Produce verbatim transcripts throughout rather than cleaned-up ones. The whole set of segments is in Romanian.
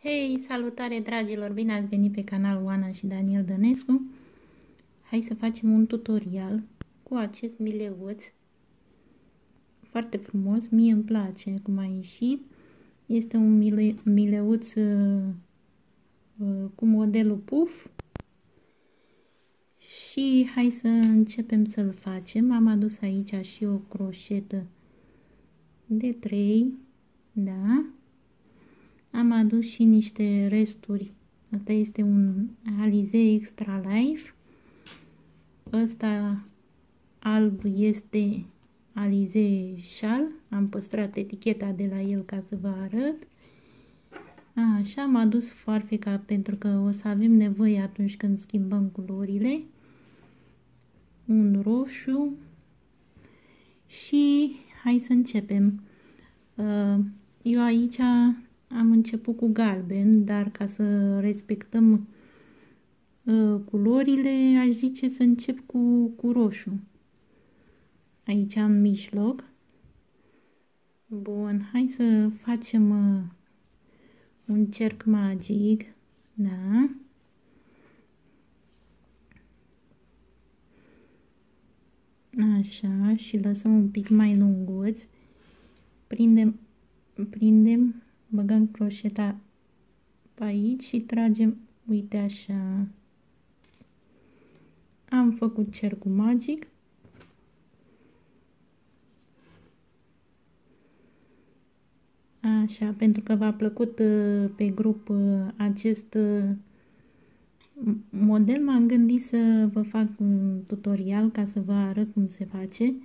Hei, salutare dragilor! Bine ați venit pe canalul Oana și Daniel Dănescu. Hai să facem un tutorial cu acest mileuț. Foarte frumos, mie îmi place cum a ieșit. Este un mile, mileuț uh, uh, cu modelul puf. Și hai să începem să-l facem. Am adus aici și o croșetă de trei, da? Am adus și niște resturi. Asta este un Alize Extra Life. Ăsta alb este Alize Shal. Am păstrat eticheta de la el ca să vă arăt. Așa, am adus foarfeca pentru că o să avem nevoie atunci când schimbăm culorile. Un roșu. Și hai să începem. Eu aici am început cu galben, dar ca să respectăm uh, culorile, aș zice să încep cu, cu roșu. Aici am mijloc. Bun, hai să facem uh, un cerc magic, da? Așa, și lăsăm un pic mai lunguț. Prindem, prindem băgăm croșeta pe aici și tragem, uite așa. Am făcut cercul magic. Așa, pentru că v-a plăcut pe grup acest model, m-am gândit să vă fac un tutorial ca să vă arăt cum se face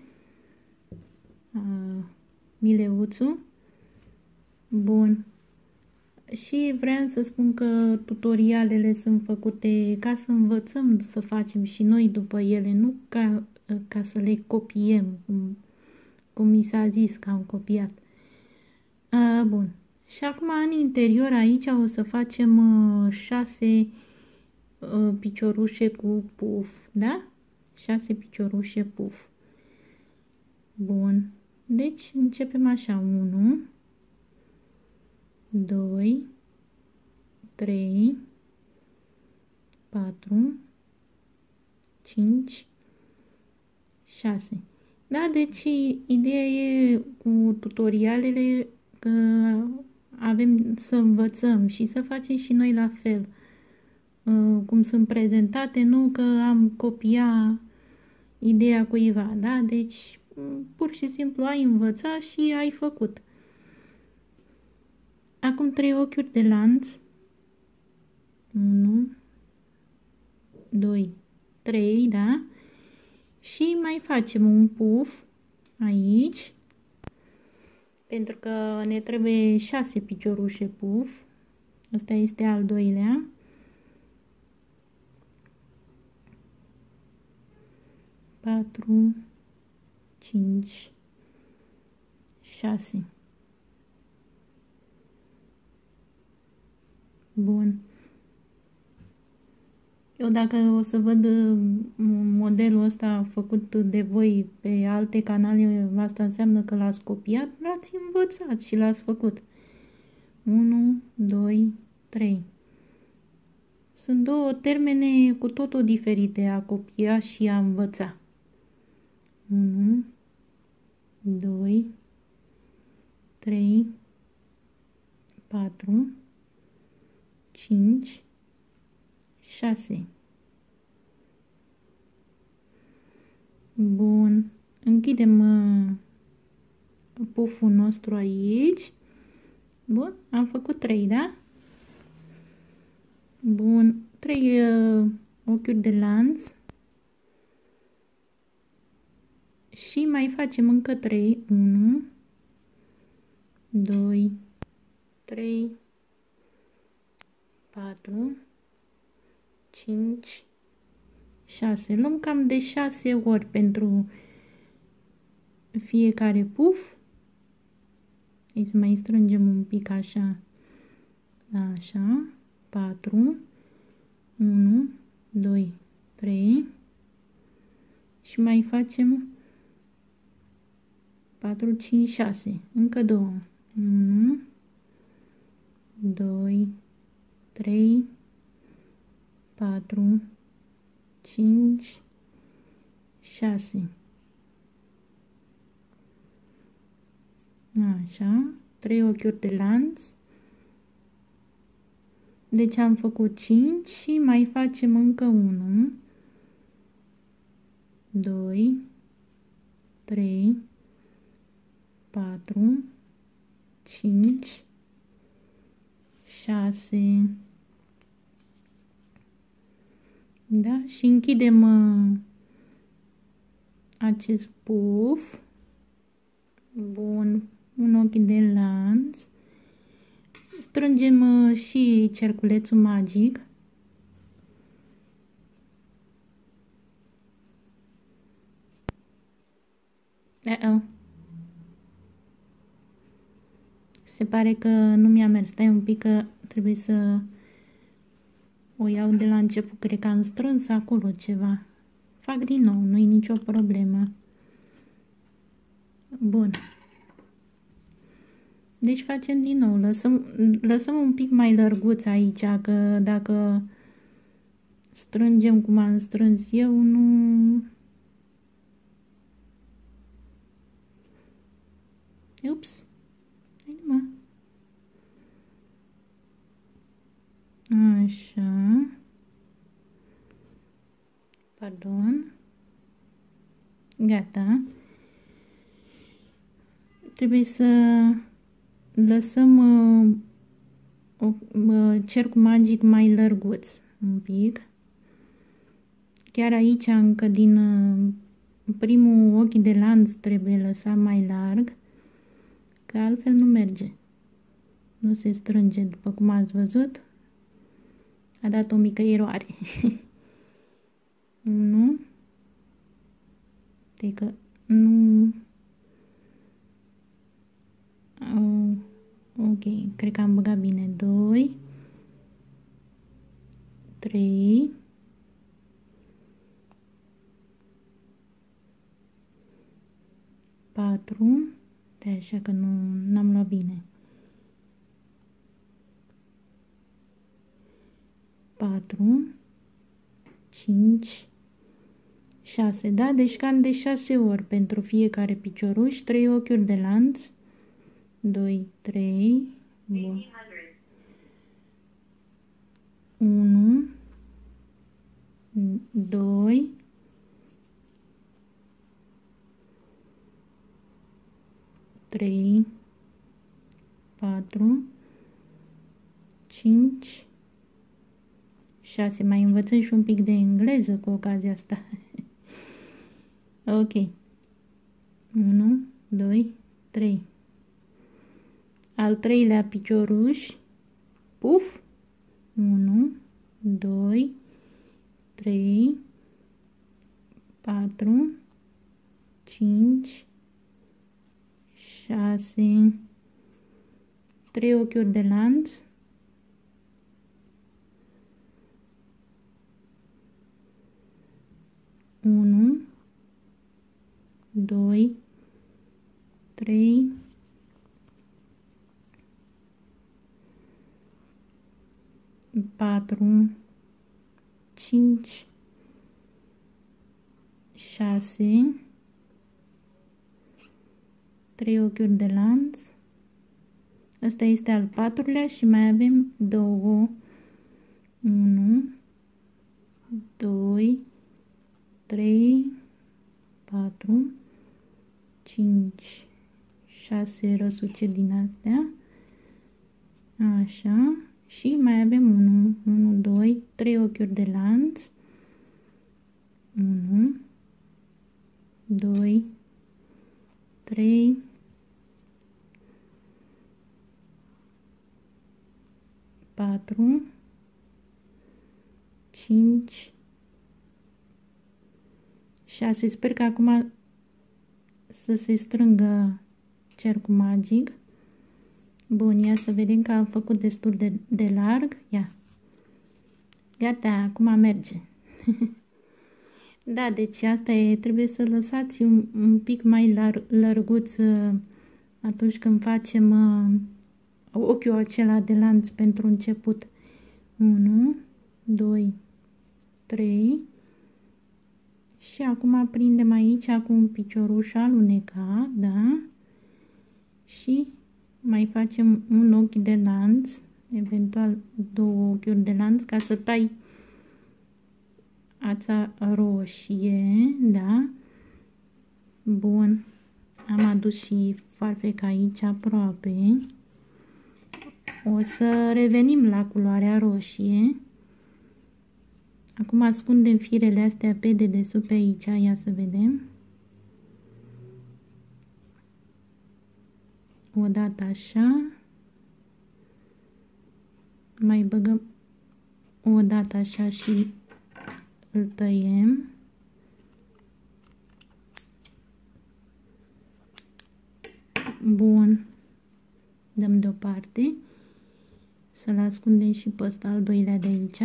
mileuțul. Bun. Și vreau să spun că tutorialele sunt făcute ca să învățăm să facem și noi după ele, nu ca, ca să le copiem, cum, cum mi s-a zis că am copiat. A, bun. Și acum în interior aici o să facem uh, șase uh, piciorușe cu puf, da? șase piciorușe puf. Bun. Deci începem așa, unu, doi, trei, patru, cinci, șase. Da, deci ideea e cu tutorialele că avem să învățăm și să facem și noi la fel. Cum sunt prezentate, nu că am copiat ideea cuiva, da? Deci pur și simplu ai învățat și ai făcut. Acum trei ochiuri de lanț. unu, doi, trei, da? Și mai facem un puf aici. Pentru că ne trebuie șase piciorușe puf. Ăsta este al doilea. patru, cinci, șase. Bun. Eu dacă o să văd modelul ăsta făcut de voi pe alte canale, asta înseamnă că l-ați copiat, l-ați învățat și l-ați făcut. unu, doi, trei. Sunt două termene cu totul diferite, a copia și a învăța. unu, doi, trei, patru, cinci, șase. Bun. Închidem uh, puful nostru aici. Bun. Am făcut trei, da? Bun. trei uh, ochiuri de lanț. Și mai facem încă trei. unu, doi, trei, patru, cinci, șase. Luăm cam de șase ori pentru fiecare puf. Hai să mai strângem un pic așa. Așa. patru, unu, doi, trei. Și mai facem patru, cinci, șase. Încă două. unu, doi, trei, patru, cinci, șase. Așa, trei ochiuri de lanț. Deci am făcut cinci și mai facem încă unu, doi, trei, patru, cinci, șase. Da? Și închidem uh, acest puf. Bun, un ochi de lanț. Strângem uh, și cerculețul magic. Uh-oh. Se pare că nu mi-a mers. Stai un pic că trebuie să o iau de la început. Cred că am strâns acolo ceva. Fac din nou, nu-i nicio problemă. Bun. Deci facem din nou. Lăsăm, lăsăm un pic mai lărguț aici, că dacă strângem cum am strâns eu, nu... Ups. Hai mă. Așa. Pardon. Gata. Trebuie să lăsăm uh, uh, cercul magic mai lărguț un pic. Chiar aici încă din uh, primul ochi de lanț trebuie lăsat mai larg, că altfel nu merge. Nu se strânge, după cum ați văzut. A dat o mică eroare. unu. Deci că nu... Oh, ok, cred că am băgat bine. doi, trei, patru, de așa că nu n-am luat bine. patru, cinci, șase, da? Deci cam de șase ori pentru fiecare picioruș, trei ochiuri de lanț. doi, trei, unu, doi, trei, patru, cinci, șase. Mai învățăm și un pic de engleză cu ocazia asta. Ok. unu, doi, trei. Al treilea picioruș, puf, unu, doi, trei, patru, cinci, șase, trei ochiuri de lanț, unu, doi, trei, patru, cinci, șase, trei ochiuri de lanț. Ăsta este al patrulea și mai avem două. unu, doi, trei, patru, cinci, șase răsuceri din astea. Așa. Și mai avem unu, unu, doi, trei ochiuri de lanț. unu, doi, trei, patru, cinci, șase. Sper că acum să se strângă cercul magic. Bun, ia să vedem că am făcut destul de, de larg. Ia. Gata, acum merge. Da, deci asta e, trebuie să lăsați un, un pic mai lar, lărguț atunci când facem uh, ochiul acela de lanț pentru început. unu, doi, trei. Și acum prindem aici cu un picioruș alunecat, da? Și mai facem un ochi de lanț, eventual două ochiuri de lanț, ca să tai ața roșie, da? Bun. Am adus și farfec aici aproape. O să revenim la culoarea roșie. Acum ascundem firele astea pe dedesubt pe aici, ia să vedem. O dată așa. Mai băgăm o dată așa și îl tăiem. Bun. Dăm deoparte. Să-l ascundem și pe ăsta al doilea de aici.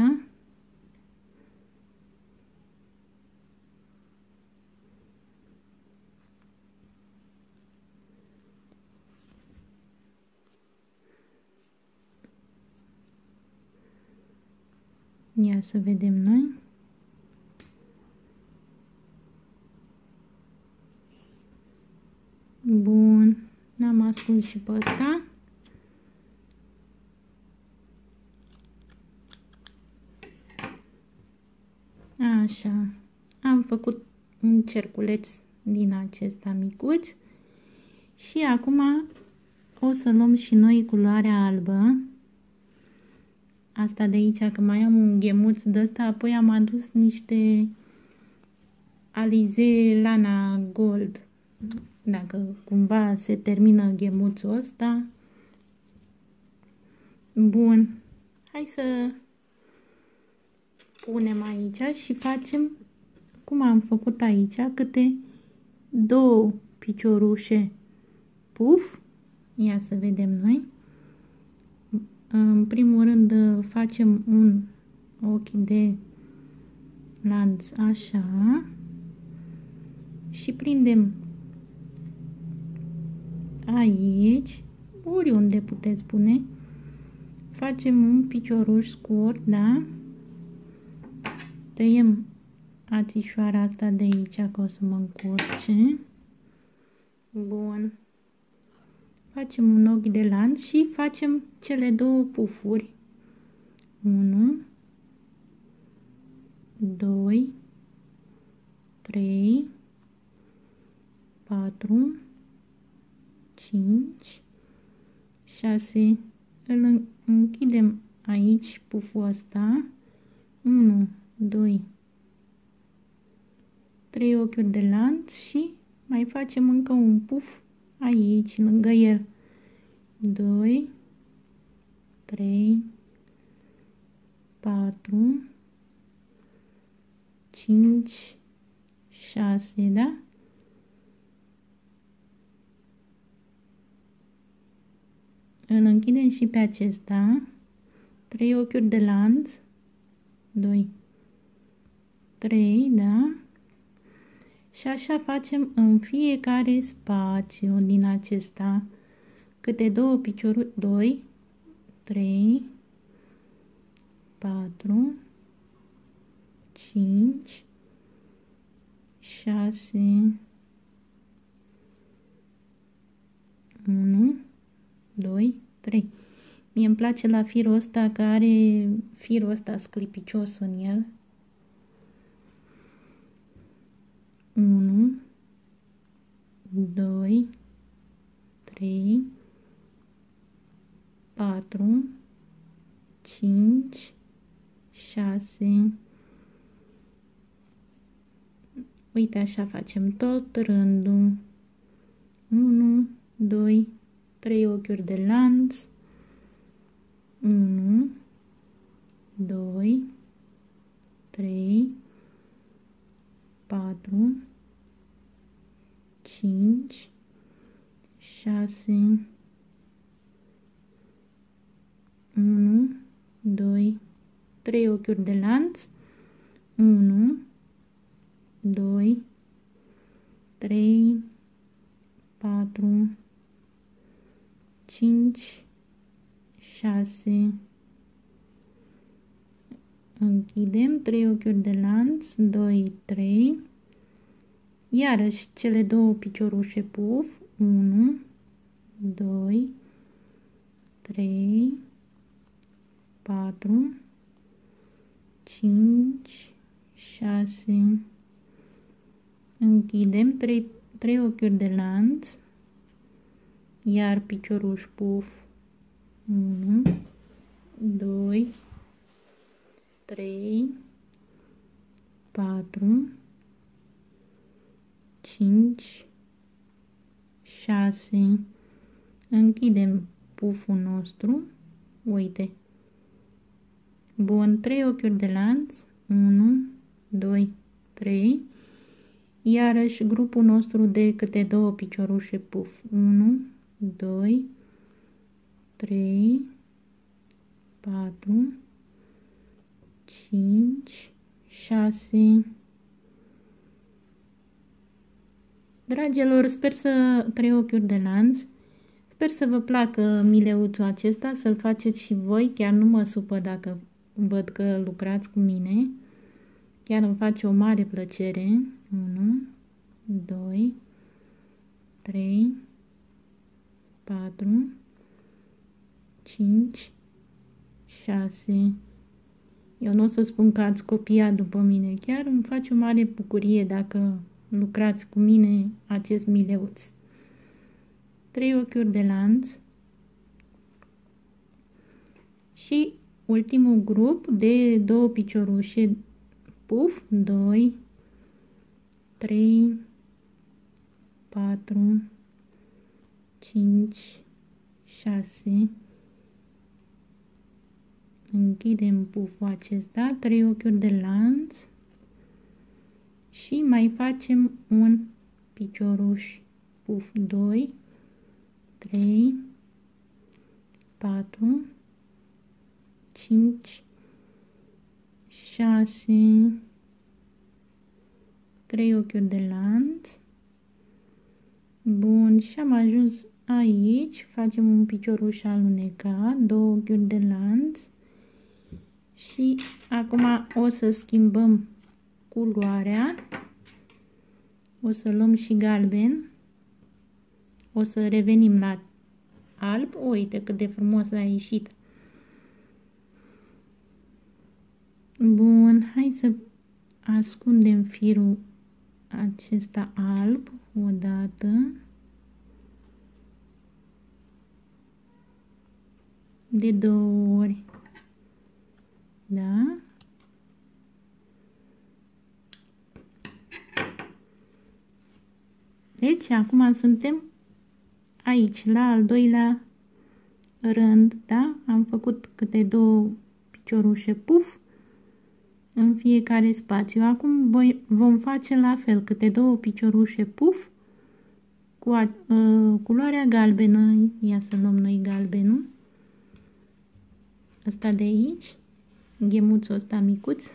Ia să vedem noi. Bun. N-am ascuns și pe ăsta. Așa. Am făcut un cerculeț din acesta micuț. Și acum o să luăm și noi culoarea albă. Asta de aici, că mai am un ghemuț de ăsta, apoi am adus niște Alize Lana Gold. Dacă cumva se termină ghemuțul ăsta. Bun. Hai să punem aici și facem cum am făcut aici, câte două piciorușe puf. Ia să vedem noi. În primul rând facem un ochi de lanț așa și prindem aici, oriunde puteți pune, facem un picioruș scurt, da? Tăiem ațișoara asta de aici, că o să mă încurce. Bun. Facem un ochi de lanț și facem cele două pufuri. unu, doi, trei, patru, cinci, șase. Îl închidem aici puful ăsta. unu, doi, trei ochiuri de lanț și mai facem încă un puf aici, lângă el. doi, trei, patru, cinci, șase, da? Îl închidem și pe acesta. trei ochiuri de lanț. doi, trei, da? Și așa facem în fiecare spațiu din acesta. Câte două picioruri. doi, trei, patru, cinci, șase, unu, doi, trei. Mie îmi place la firul ăsta, că are firul ăsta sclipicios în el. unu, doi, trei, patru, cinci, șase. Uite, așa facem tot rândul. unu, doi, trei ochiuri de lanț. unu, doi, trei, patru, cinci, șase, unu, doi, trei ochiuri de lanț. unu, doi, trei, patru, cinci, șase, închidem, trei ochiuri de lanț, doi, trei, iarăși cele două piciorușe puf, unu, doi, trei, patru, cinci, șase, închidem, trei, trei ochiuri de lanț, iar picioruș puf, unu, doi, trei, patru, cinci, șase, închidem puful nostru, uite, bun, trei ochiuri de lanț, unu, doi, trei, iarăși grupul nostru de câte două piciorușe puf, unu, doi, trei, patru, cinci, șase. Dragilor, sper să trei ochiuri de lanț. Sper să vă placă mileuțul acesta, să-l faceți și voi. Chiar nu mă supăr dacă văd că lucrați cu mine. Chiar îmi face o mare plăcere. unu, doi, trei, patru, cinci, șase. Eu nu o să spun că ați copiat după mine. Chiar îmi face o mare bucurie dacă lucrați cu mine acest mileuț. trei ochiuri de lanț și ultimul grup de două piciorușe puf, doi, trei, patru, cinci, șase. Închidem puful acesta, trei ochiuri de lanț și mai facem un picioruș puf, doi, trei, patru, cinci, șase, trei ochiuri de lanț. Bun, și am ajuns aici, facem un picioruș alunecat, două ochiuri de lanț și acum o să schimbăm culoarea, o să luăm și galben, o să revenim la alb, uite cât de frumos a ieșit. Bun, hai să ascundem firul acesta alb o dată, de două ori, da? Deci, acum suntem aici, la al doilea rând, da? Am făcut câte două piciorușe puf în fiecare spațiu. Acum voi, vom face la fel, câte două piciorușe puf cu a, uh, culoarea galbenă. Ia să luăm noi galbenul. Ăsta de aici, ghemuțul ăsta micuț.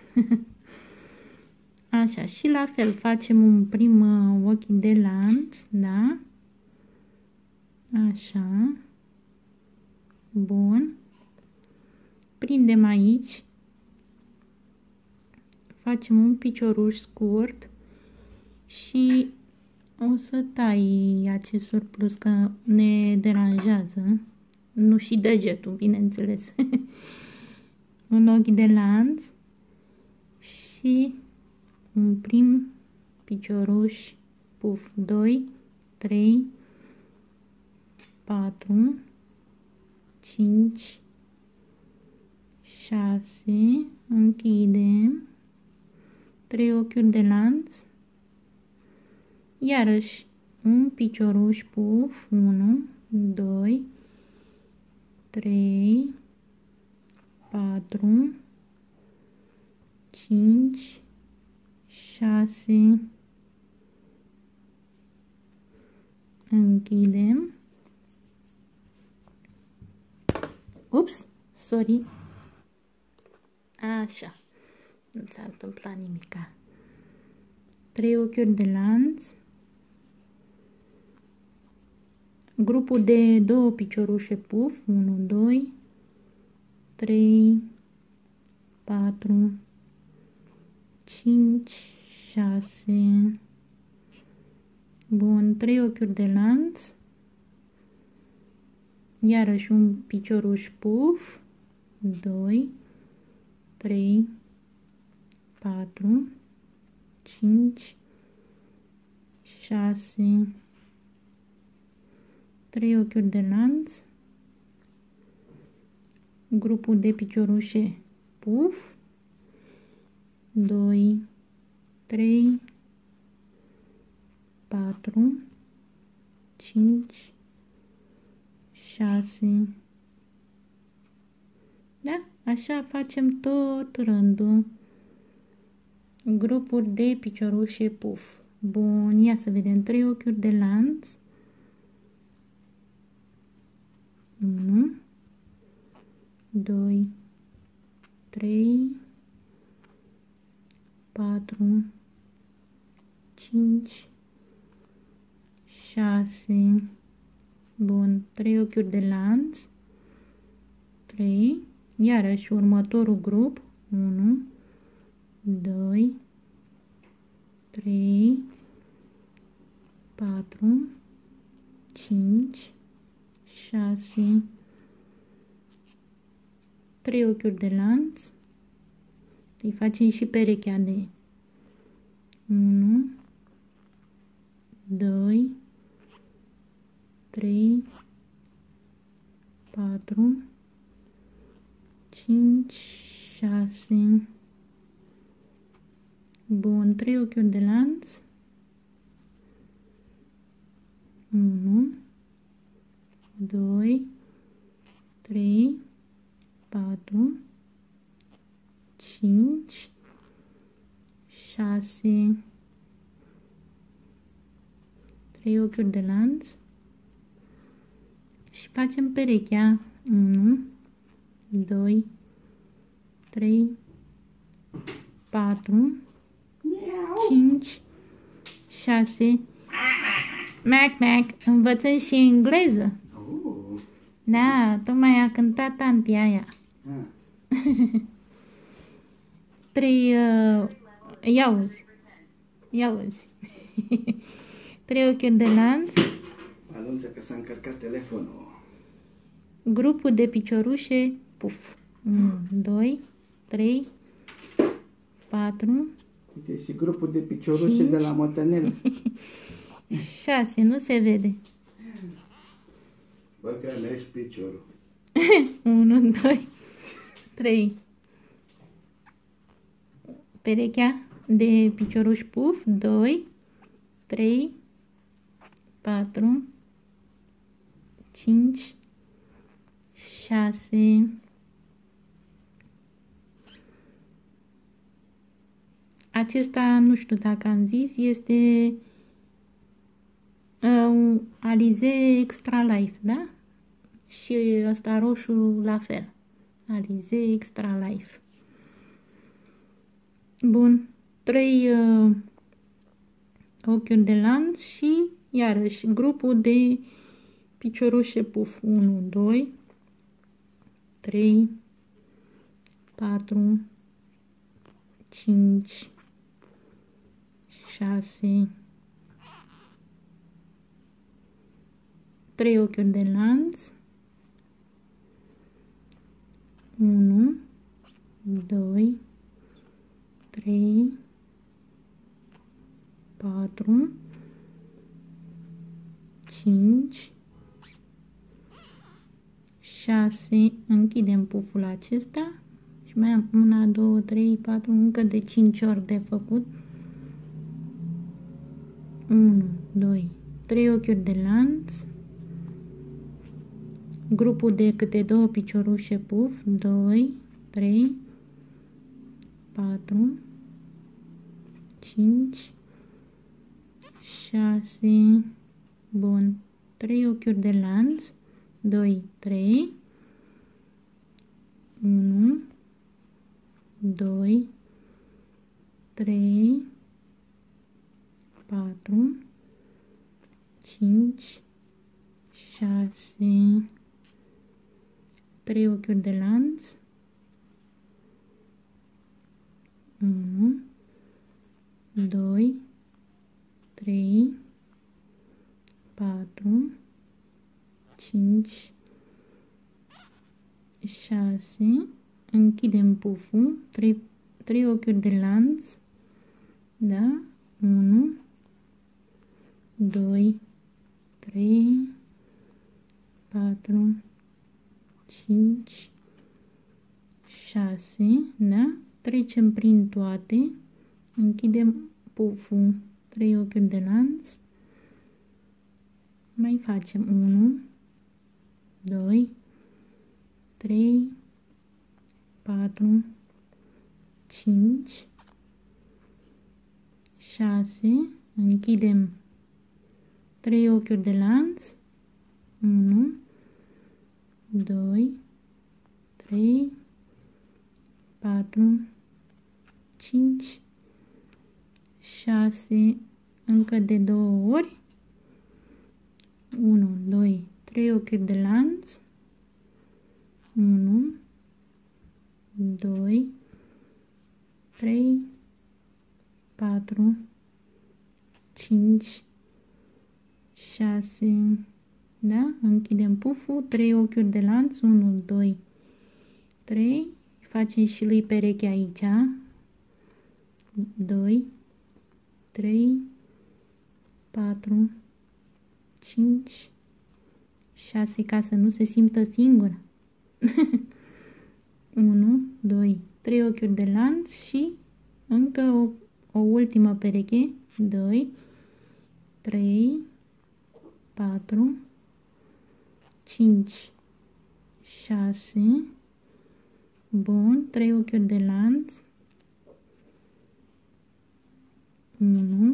Așa, și la fel facem un prim ochi de lanț, da? Așa. Bun. Prindem aici. Facem un picioruș scurt și o să tai acest surplus că ne deranjează. Nu și degetul, bineînțeles. Un ochi de lanț și un prim picioruș puf, doi, trei, patru, cinci, șase, închidem, trei ochiuri de lanț, iarăși un picioruș puf, unu, doi, trei, patru, cinci, șase, închidem, ups, sorry, așa, nu s-a întâmplat nimica, trei ochiuri de lanț, grupul de două piciorușe puf, unu, doi, trei, patru, cinci, șase. Bun, trei ochiuri de lanț. Iarăși un picioruș puf. doi, trei, patru, cinci, șase. trei ochiuri de lanț. Grupul de piciorușe puf. doi, trei, patru, cinci, șase. Da? Așa facem tot rândul. Grupuri de piciorușe puf. Bun, ia să vedem. trei ochiuri de lanț. unu, doi, trei, patru, cinci, șase. Bun, trei ochiuri de lanț. trei. Iarăși următorul grup. unu, doi, trei, patru, cinci, șase. trei ochiuri de lanț. Îi facem și perechea de unu, doi, trei, patru, cinci, șase. Bun, trei ochiuri de lanț. unu, doi, trei, patru, cinci, șase. trei ochiuri de lanț. Și facem perechea. unu, doi, trei, patru, cinci, șase. Mac, Mac, învățăm și engleză. Oh. Da, tocmai a cântat tanti aia. Ah. Trei, uh, ia uzi, ia uzi. Trei ochiuri de lanț. Anunță că s-a încărcat telefonul. Grupul de piciorușe puf. unu, doi, trei, patru. Uite și grupul de piciorușe cinci. de la Motănel. șase, nu se vede. Bă, că leși piciorul. unu, doi, trei. Perechea de picioruș puf. doi, trei, patru, cinci, șase. Acesta, nu știu dacă am zis, este uh, Alize Extra Life, da? Și ăsta roșu la fel. Alize Extra Life. Bun. Trei uh, ochiuri de lanț și iarăși grupul de piciorușe puf. unu, doi, trei, patru, cinci, șase. trei ochiuri de lanț. unu, doi, trei, patru, cinci, șase. Închidem puful acesta și mai am unu, doi, trei, patru, încă de cinci ori de făcut. unu, doi, trei ochiuri de lanț. Grupul de câte două piciorușe puf. doi, trei, patru, cinci, șase. Bun. trei ochiuri de lanț. doi, trei, unu, doi, trei, patru, cinci, șase. trei ochiuri de lanț. unu, doi, trei, patru, cinci, șase, închidem puful, trei, trei ochiuri de lanț, da, unu, doi, trei, patru, cinci, șase, da, trecem prin toate, închidem puful, trei ochiuri de lanț, mai facem unu, doi, trei, patru, cinci, șase, închidem trei ochiuri de lanț, unu, doi, trei, patru, cinci, șase, încă de două ori, unu, doi, trei ochiuri de lanț, unu, doi, trei, patru, cinci, șase, da? Închidem puful, trei ochiuri de lanț, unu, doi, trei, facem și lui pereche aici, doi, trei, patru, cinci, șase, ca să nu se simtă singur. unu, doi, trei ochiuri de lanț și încă o, o ultimă pereche, doi, trei, patru, cinci, șase, bun, trei ochiuri de lanț, unu,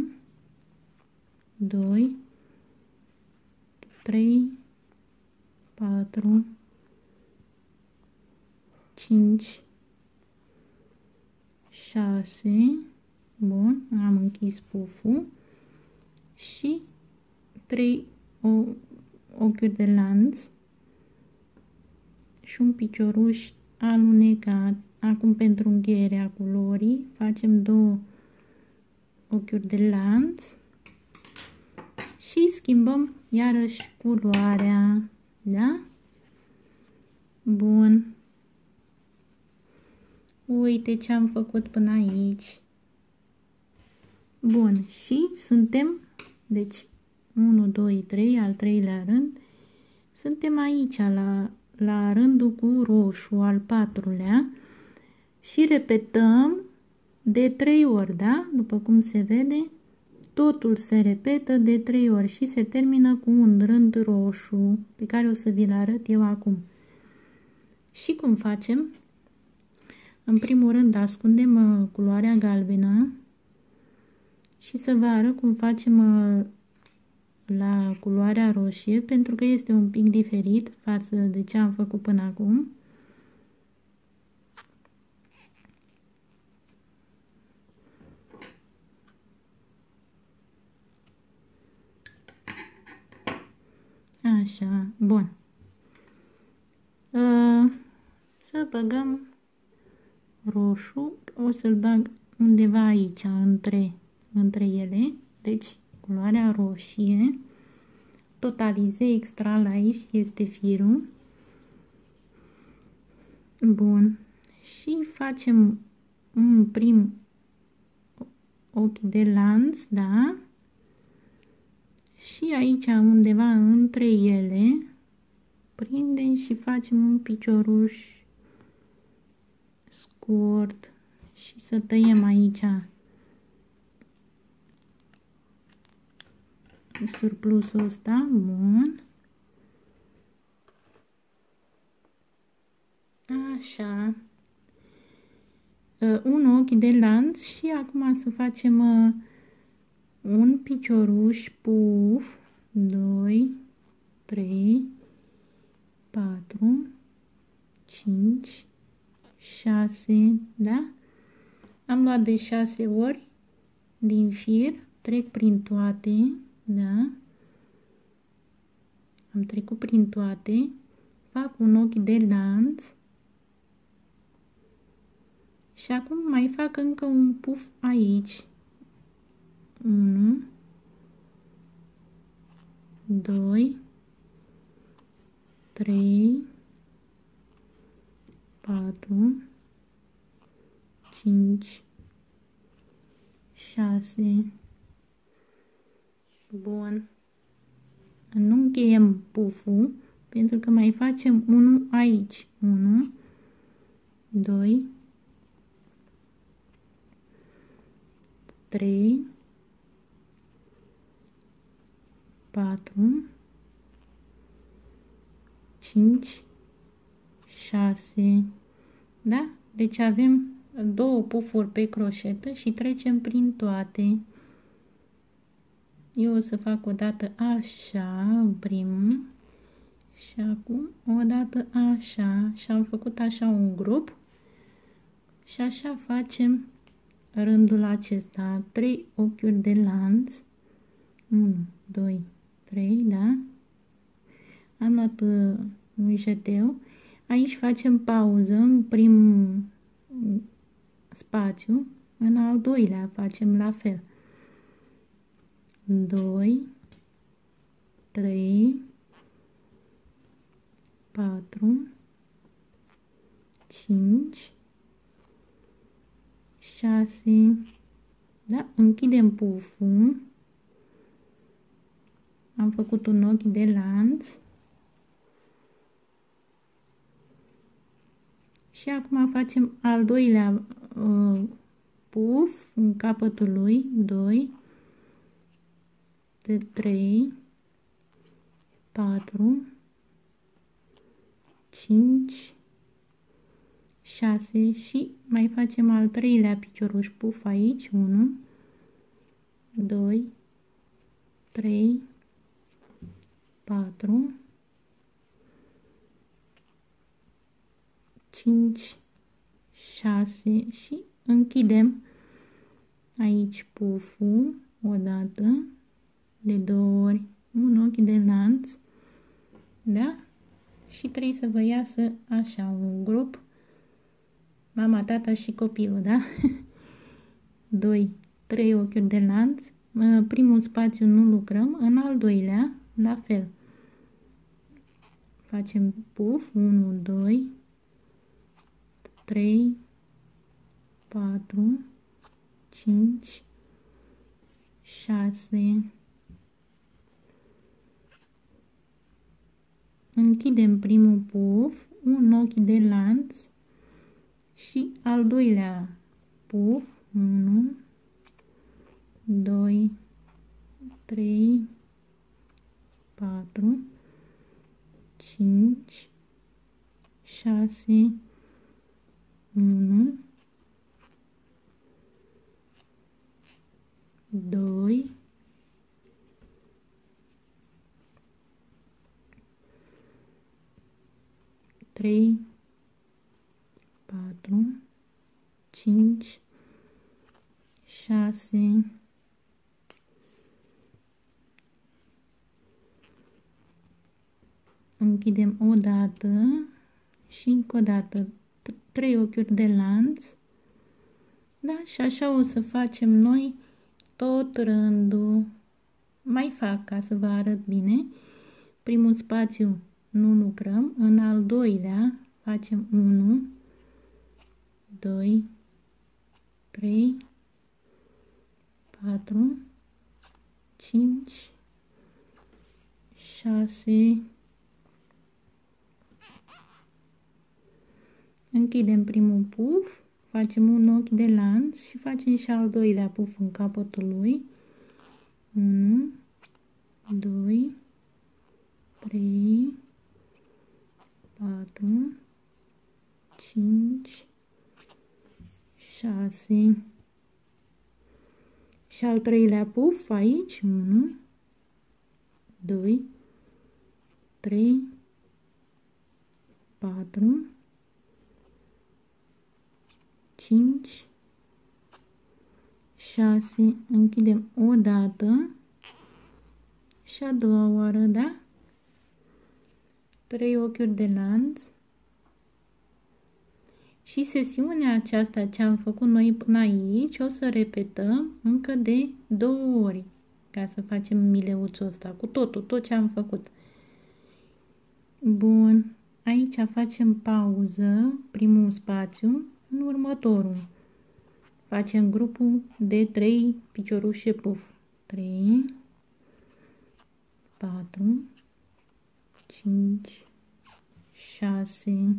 doi, trei, patru, cinci, șase, bun, am închis puful și trei ochiuri de lanț și un picioruș alunecat. Acum pentru încheierea culorii facem două ochiuri de lanț și schimbăm iarăși culoarea, da? Bun. Uite ce am făcut până aici. Bun, și suntem, deci unu, doi, trei, al treilea rând, suntem aici la, la rândul cu roșu, al patrulea, și repetăm de trei ori, da? După cum se vede, totul se repetă de trei ori și se termină cu un rând roșu, pe care o să vi-l arăt eu acum. Și cum facem? În primul rând ascundem uh, culoarea galbenă și să vă arăt cum facem uh, la culoarea roșie, pentru că este un pic diferit față de ce am făcut până acum. Așa, bun. Uh, să băgăm roșu, o să-l bag undeva aici, între, între ele, deci culoarea roșie, totalize extra light este firul. Bun. Și facem un prim ochi de lanț, da? Și aici undeva între ele prindem și facem un picioruș scurt și să tăiem aici surplusul ăsta, bun. Așa. Un ochi de lanț și acum să facem un picioruș puf, doi, trei, patru, cinci, șase, da? Am luat de șase ori din fir, trec prin toate, da? Am trecut prin toate, fac un ochi de lanț Și acum mai fac încă un puf aici. unu, doi, trei, patru, cinci, șase. Bun. Nu încheiem puful, pentru că mai facem unul aici. unu, doi, trei, patru, cinci, șase. Da? Deci avem două pufuri pe croșetă și trecem prin toate. Eu o să fac o dată așa, primul, și acum o dată așa, și am făcut așa un grup și așa facem rândul acesta, trei ochiuri de lanț, unu, doi, trei, da? Am luat uh, un jeteu, aici facem pauză în primul spațiu, în al doilea facem la fel. doi, trei, patru, cinci, șase. Da? Închidem puful. Am făcut un ochi de lanț. Și acum facem al doilea uh, puf în capătul lui, doi, de trei, patru, cinci, șase și mai facem al treilea picioruș puf aici, unu, doi, trei, patru, cinci, șase și închidem aici puful o dată, de două ori, un ochi de lanț, da? Și trebuie să vă iasă așa un grup, mama, tata și copilul, da? doi, trei ochiuri de lanț, primul spațiu nu lucrăm, în al doilea, la fel. Facem puf, unu, doi, trei, patru, cinci, șase. Închidem primul puf, un ochi de lanț și al doilea puf, unu, doi, trei, patru, cinci, șase, unu, doi, trei, patru, cinci, șase, închidem o dată și încă o dată trei ochiuri de lanț, da? Și așa o să facem noi tot rândul. Mai fac ca să vă arăt bine. Primul spațiu nu lucrăm, în al doilea facem unu, doi, trei, patru, cinci, șase. Închidem primul puf, facem un ochi de lanț și facem și al doilea puf în capătul lui. unu, doi, trei, patru, cinci, șase. Și al treilea puf aici, unu, doi, trei, patru, cinci, șase. Închidem o dată și a doua oară, da? trei ochiuri de lanț Și sesiunea aceasta ce am făcut noi până aici o să repetăm încă de două ori ca să facem mileuțul ăsta cu totul, tot ce am făcut. Bun, aici facem pauză, primul spațiu, în următorul. Facem grupul de trei piciorușe puf. trei, patru, cinci, șase.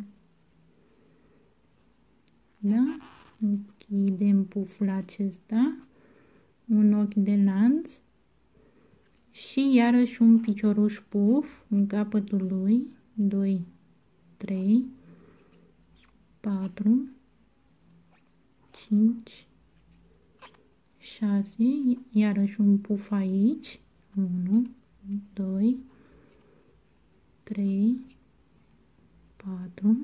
Da? Închidem puful acesta, un ochi de lanț și iarăși un picioruș puf în capătul lui. doi, trei, patru, cinci, șase, iarăși un puf aici. unu, doi, trei, patru,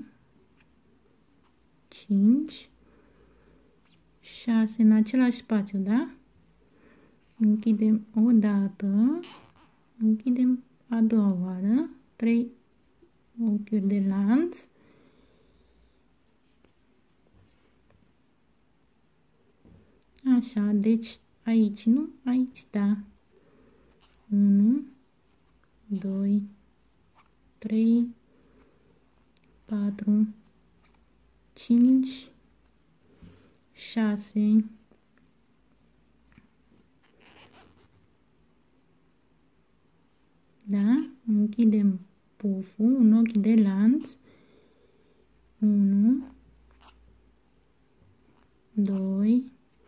cinci, șase în același spațiu, da? Închidem o dată, închidem a doua oară, trei ochiuri de lanț. Așa, deci aici nu, aici da. unu, doi, trei, patru, cinci, șase, da? Închidem puful, un ochi de lanț, unu, doi,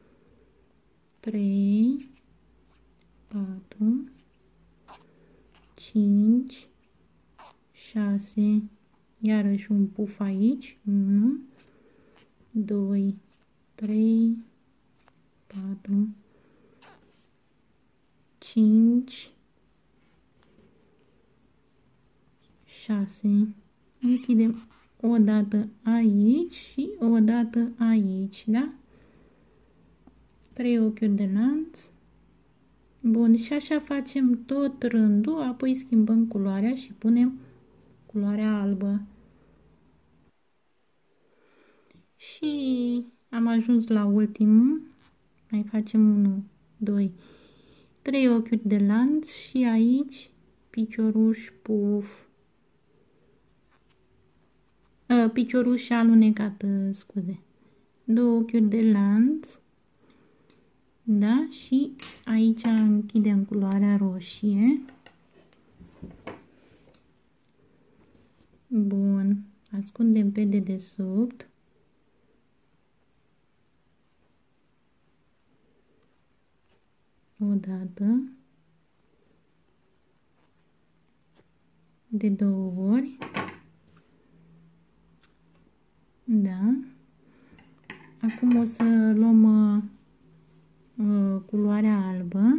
trei, patru, cinci, șase, iarăși un puf aici, unu, doi, trei, patru, cinci, șase. Închidem o dată aici și o dată aici, da? trei ochiuri de lanț. Bun, și așa facem tot rândul, apoi schimbăm culoarea și punem culoarea albă. Și am ajuns la ultimul. Mai facem unu, doi, trei ochiuri de lanț și aici picioruș puf. A, picioruș alunecat, scuze. Două ochiuri de lanț. Da? Și aici închidem culoarea roșie. Bun. Ascundem pe dedesubt. O dată. De două ori. Da. Acum o să luăm uh, culoarea albă.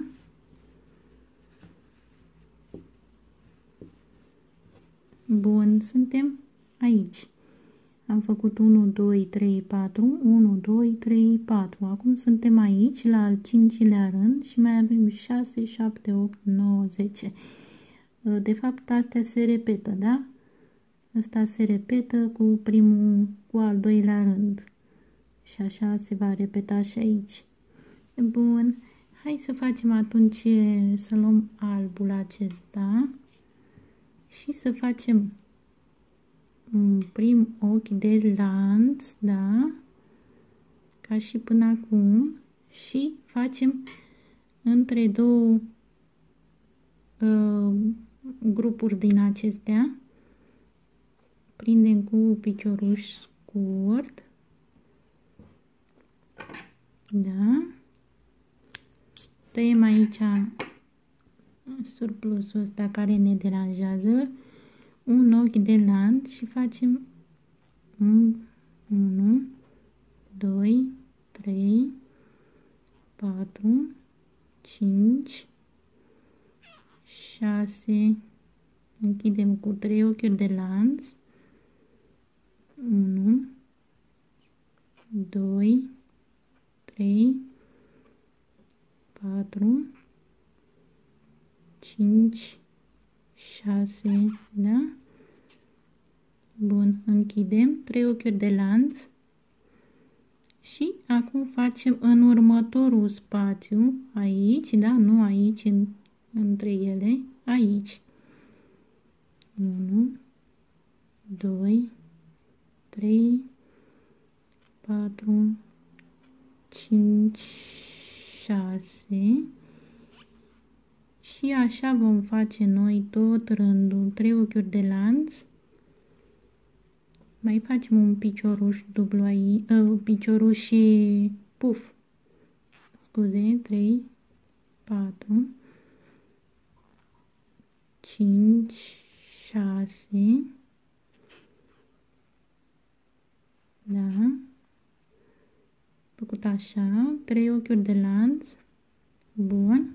Bun, suntem aici. Am făcut unu, doi, trei, patru, unu, doi, trei, patru. Acum suntem aici, la al cincilea rând și mai avem șase, șapte, opt, nouă, zece. De fapt, astea se repetă, da? Asta se repetă cu primul, cu al doilea rând. Și așa se va repeta și aici. Bun, hai să facem atunci, să luăm albul acesta și să facem un prim ochi de lanț, da? Ca și până acum. Și facem între două uh, grupuri din acestea. Prindem cu picioruș scurt. Da? Tăiem aici surplusul ăsta care ne deranjează. Un ochi de lanț și facem unu, doi, trei, patru, cinci, șase. Închidem cu trei ochiuri de lanț. unu, doi, trei, patru, cinci, șase, da? Bun, închidem trei ochiuri de lanț, Și acum facem în următorul spațiu, aici, da, nu aici, în, între ele, aici. unu, doi, trei, patru, cinci, șase. Și așa vom face noi tot rândul, trei ochiuri de lanț. Mai facem un picioruș dublu aici, uh, picioruș și puf. Scuze, trei, patru, cinci, șase. Da. Făcut așa, trei ochiuri de lanț. Bun.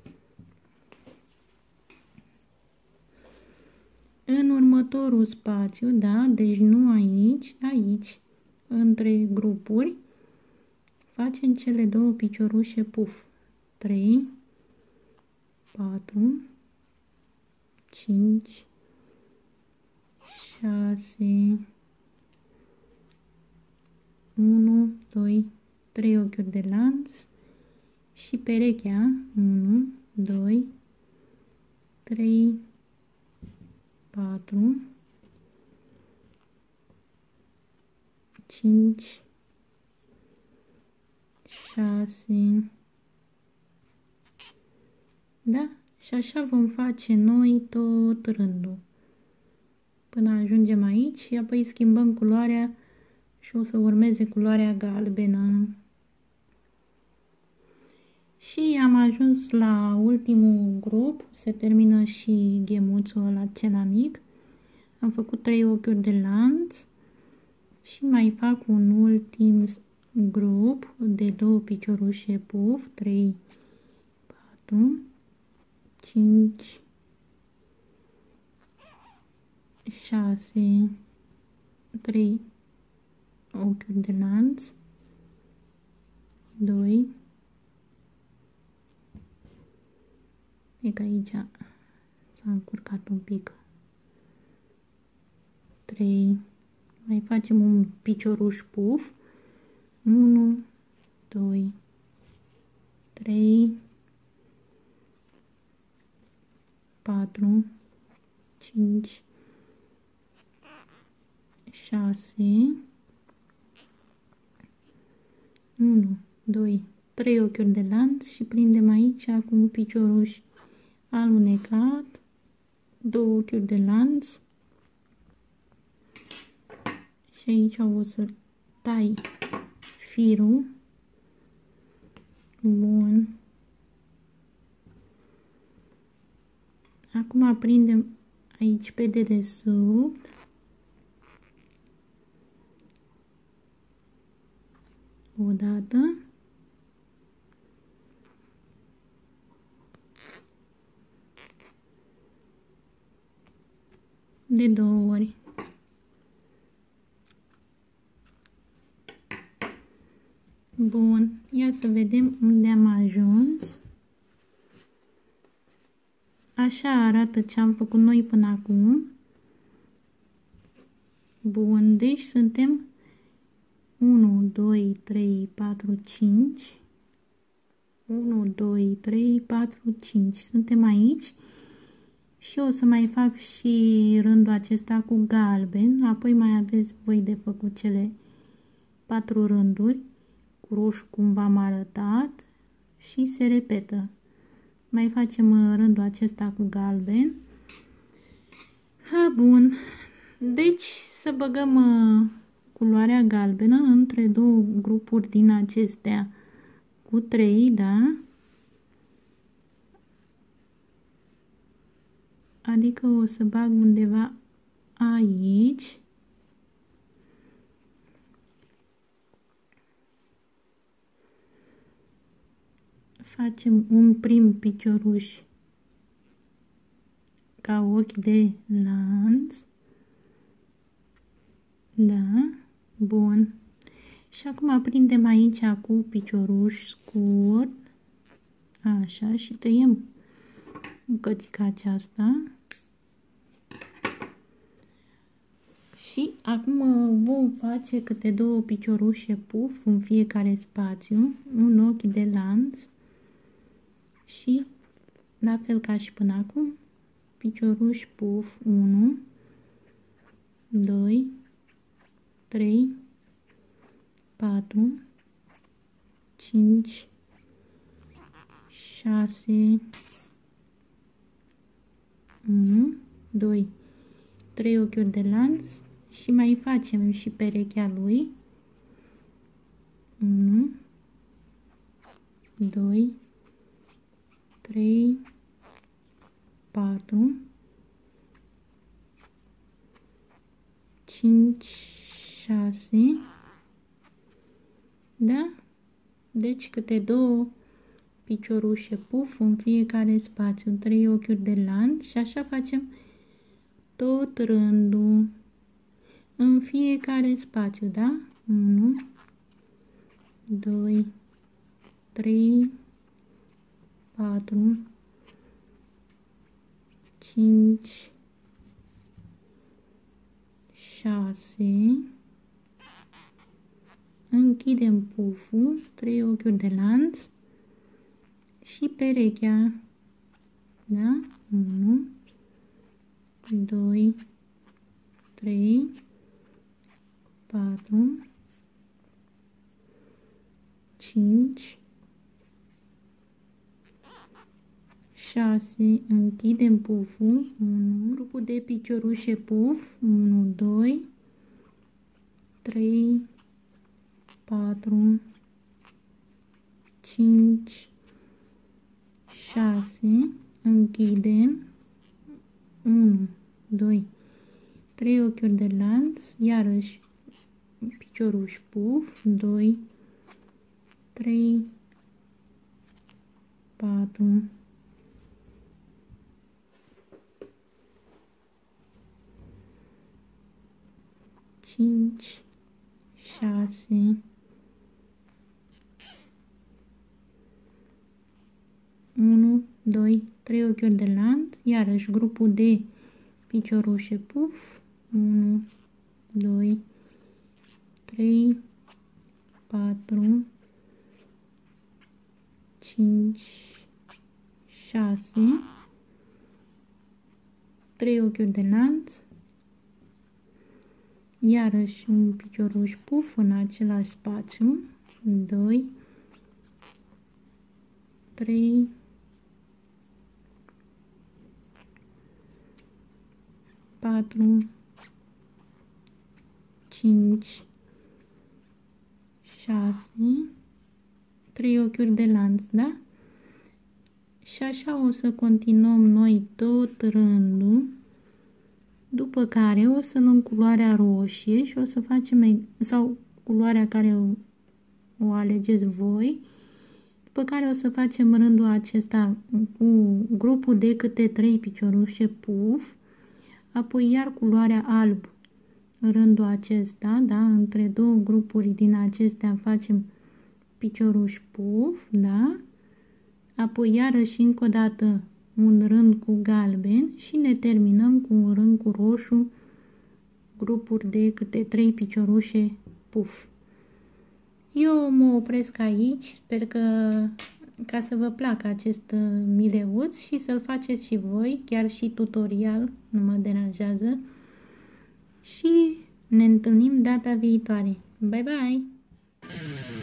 În următorul spațiu, da, deci nu aici, aici, între grupuri, facem cele două piciorușe puf. trei, patru, cinci, șase, unu, doi, trei ochiuri de lanț și perechea, unu, doi, trei, patru, cinci, șase. Da? Și așa vom face noi tot rândul. Până ajungem aici și apoi schimbăm culoarea și o să urmeze culoarea galbenă. Și am ajuns la ultimul grup, se termină și ghemuțul ăla acela mic. Am făcut trei ochiuri de lanț și mai fac un ultim grup de două piciorușe puf, trei, patru, cinci, șase, trei ochiuri de lanț, doi, e că aici s-a încurcat un pic, trei, mai facem un picioruș puf, unu, doi, trei, patru, cinci, șase, unu, doi, trei ochiuri de lanț și prindem aici cu un picioruș alunecat, două ochiuri de lanț și aici o să tai firul. Bun. Acum prindem aici pe dedesubt. O dată. De două ori. Bun, ia să vedem unde am ajuns. Așa arată ce am făcut noi până acum. Bun, deci suntem unu, doi, trei, patru, cinci. unu, doi, trei, patru, cinci. Suntem aici. Și o să mai fac și rândul acesta cu galben. Apoi mai aveți voi de făcut cele patru rânduri cu roșu cum v-am arătat și se repetă. Mai facem rândul acesta cu galben. Ha, bun. Deci să băgăm uh, culoarea galbenă între două grupuri din acestea cu trei, da? Adică o să bag undeva aici. Facem un prim picioruș ca ochi de lanț. Da, bun. Și acum prindem aici cu picioruș scurt. Așa, și tăiem bucățica aceasta. Și acum vom face câte două piciorușe puf în fiecare spațiu, un ochi de lanț și la fel ca și până acum, picioruși puf unu, doi, trei, patru, cinci, șase, unu, doi, trei ochiuri de lanț și mai facem și perechea lui. unu, doi, trei, patru, cinci, șase, da? Deci câte două piciorușe puf în fiecare spațiu, trei ochiuri de lanț și așa facem tot rândul în fiecare spațiu, da? unu, doi, trei, patru, cinci, șase, închidem puful, trei ochiuri de lanț și perechea, da? unu, doi, trei, patru, cinci, șase, închidem puful, unu, grupul de piciorușe puf, unu, doi, trei, patru, cinci, șase, închidem, unu, doi, trei ochiuri de lanț, iarăși picioruși puf, doi, trei, patru, cinci, șase, unu, doi, trei ochiuri de lanț, iarăși grupul de piciorușe puf, unu, doi, trei, patru, cinci, șase, trei ochiuri de lanț, iarăși un picioruș puf în același spațiu, doi, trei, patru, cinci, șase, trei ochiuri de lanț, da? Și așa o să continuăm noi tot rândul, după care o să luăm culoarea roșie și o să facem, sau culoarea care o, o alegeți voi, după care o să facem rândul acesta cu grupul de câte trei piciorușe puf, apoi iar culoarea alb în rândul acesta, da? Între două grupuri din acestea facem picioruși puf, da? Apoi iarăși încă o dată un rând cu galben și ne terminăm cu un rând cu roșu, grupuri de câte trei piciorușe puf. Eu mă opresc aici, sper că ca să vă placă acest mileuț și să-l faceți și voi, chiar și tutorial, nu mă deranjează. Și ne întâlnim data viitoare. Bye bye!